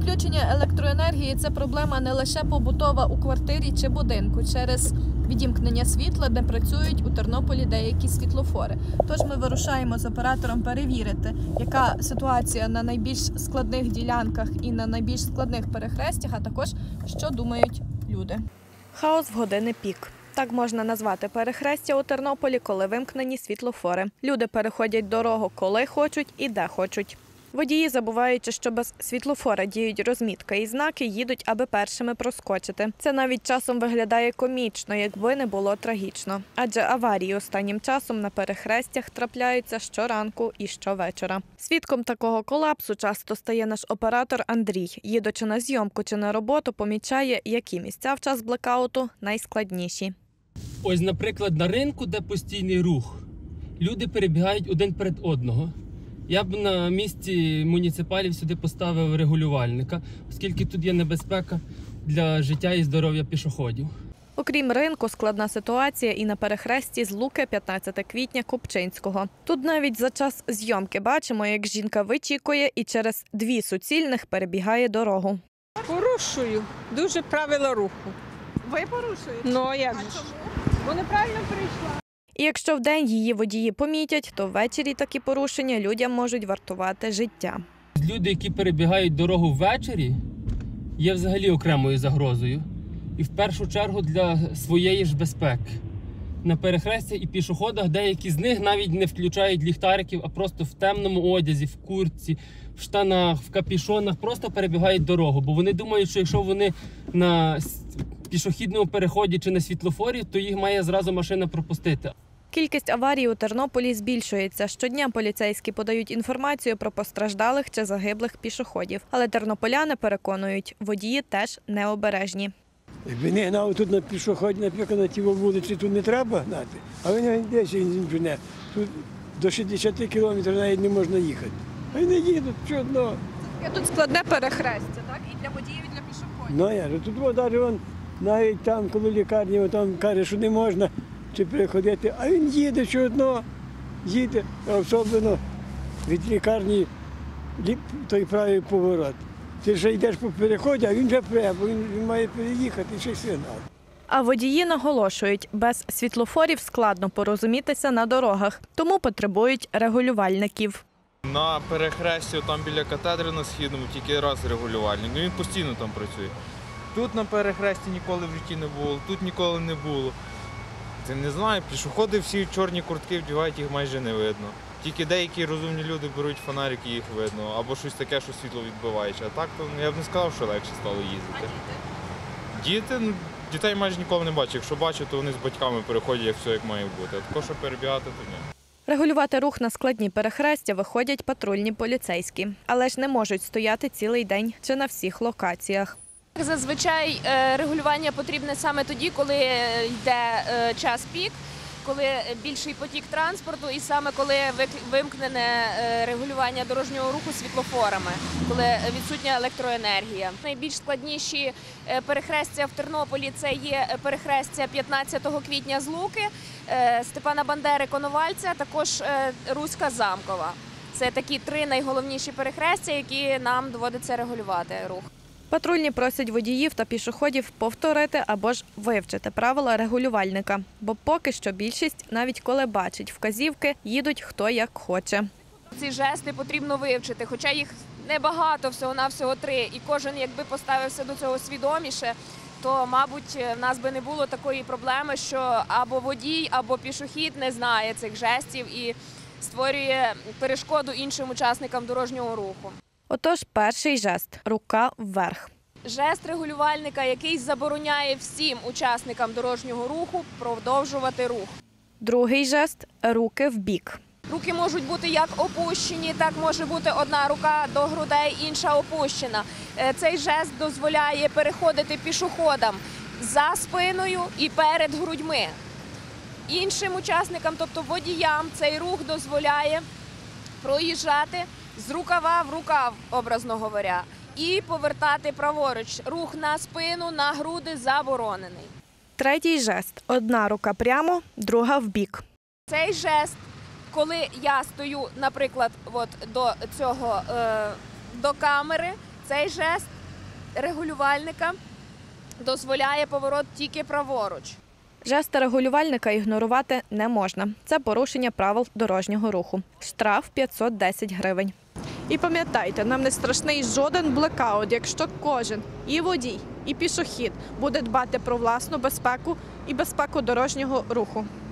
Відключення електроенергії – це проблема не лише побутова у квартирі чи будинку. Через відімкнення світла не працюють у Тернополі деякі світлофори. Тож ми вирушаємо з оператором перевірити, яка ситуація на найбільш складних ділянках і на найбільш складних перехрестях, а також, що думають люди. Хаос в години пік. Так можна назвати перехрестя у Тернополі, коли вимкнені світлофори. Люди переходять дорогу, коли хочуть і де хочуть. Водії, забуваючи, що без світлофора діють розмітка і знаки, їдуть, аби першими проскочити. Це навіть часом виглядає комічно, якби не було трагічно. Адже аварії останнім часом на перехрестях трапляються щоранку і щовечора. Свідком такого колапсу часто стає наш оператор Андрій. Їдучи на зйомку чи на роботу, помічає, які місця в час блекауту найскладніші. Ось, наприклад, на ринку, де постійний рух, люди перебігають один перед одного. Я б на місці муніципалів сюди поставив регулювальника, оскільки тут є небезпека для життя і здоров'я пішоходів. Окрім ринку, складна ситуація і на перехресті з Луки 15 квітня Купчинського. Тут навіть за час зйомки бачимо, як жінка вичікує і через дві суцільних перебігає дорогу. Порушую. Дуже правила руху. Ви порушуєте? Ну, як же? Бо неправильно прийшла. І якщо вдень її водії помітять, то ввечері такі порушення людям можуть вартувати життя. Люди, які перебігають дорогу ввечері, є взагалі окремою загрозою. І в першу чергу для своєї ж безпеки. На перехрестях і пішоходах деякі з них навіть не включають ліхтариків, а просто в темному одязі, в куртці, в штанах, в капюшонах просто перебігають дорогу. Бо вони думають, що якщо вони на пішохідному переході чи на світлофорі, то їх має зразу машина пропустити. Кількість аварій у Тернополі збільшується. Щодня поліцейські подають інформацію про постраждалих чи загиблих пішоходів. Але тернополяни переконують, водії теж необережні. Якби не гнав тут на пішоході, наприклад, на тій вулиці, тут не треба гнати. А він десь він жене. Тут до 60 кілометрів навіть не можна їхати. А вони їдуть чудно. Тут складне перехрестя, так? І для водіїв, і для пішоходів. Ну я ж тут навіть там, коли лікарні, там каже, що не можна чи переходити, а він їде чудно, їде, особливо від лікарні той правий поворот. Ти вже йдеш по переході, а він вже бо він має переїхати, ще сигнал. А водії наголошують, без світлофорів складно порозумітися на дорогах, тому потребують регулювальників. На перехресті, там біля катедри на Східному, тільки раз регулювальник, він постійно там працює. Тут на перехресті ніколи в житті не було, тут ніколи не було. Ти не знаю, пішоходи всі чорні куртки вдягають, їх майже не видно. Тільки деякі розумні люди беруть фонарики, їх видно, або щось таке, що світло відбиваюче. А так, то я б не сказав, що легше стало їздити. Дітей майже ніколи не бачу. Якщо бачу, то вони з батьками переходять, як все як має бути. А також, що перебігати, то ні. Регулювати рух на складні перехрестя виходять патрульні поліцейські. Але ж не можуть стояти цілий день чи на всіх локаціях. Зазвичай регулювання потрібне саме тоді, коли йде час пік, коли більший потік транспорту і саме коли вимкнене регулювання дорожнього руху світлофорами, коли відсутня електроенергія. Найбільш складніші перехрестя в Тернополі – це є перехрестя 15 квітня з Луки, Степана Бандери, Коновальця, також Руська-Замкова. Це такі три найголовніші перехрестя, які нам доводиться регулювати рух. Патрульні просять водіїв та пішоходів повторити або ж вивчити правила регулювальника. Бо поки що більшість, навіть коли бачить вказівки, їдуть хто як хоче. Ці жести потрібно вивчити, хоча їх небагато, всього-навсього 3. І кожен, якби поставився до цього свідоміше, то, мабуть, в нас би не було такої проблеми, що або водій, або пішохід не знає цих жестів і створює перешкоду іншим учасникам дорожнього руху. Отож, перший жест – рука вверх. Жест регулювальника, який забороняє всім учасникам дорожнього руху продовжувати рух. Другий жест – руки вбік. Руки можуть бути як опущені, так може бути одна рука до грудей, інша опущена. Цей жест дозволяє переходити пішоходам за спиною і перед грудьми. Іншим учасникам, тобто водіям, цей рух дозволяє проїжджати з рукава в рукав, образно говоря, і повертати праворуч. Рух на спину, на груди заборонений. Третій жест – одна рука прямо, друга вбік. Цей жест, коли я стою, наприклад, до камери, Цей жест регулювальника дозволяє поворот тільки праворуч. Жести регулювальника ігнорувати не можна. Це порушення правил дорожнього руху. Штраф 510 гривень. І пам'ятайте, нам не страшний жоден блекаут, якщо кожен і водій, і пішохід буде дбати про власну безпеку і безпеку дорожнього руху.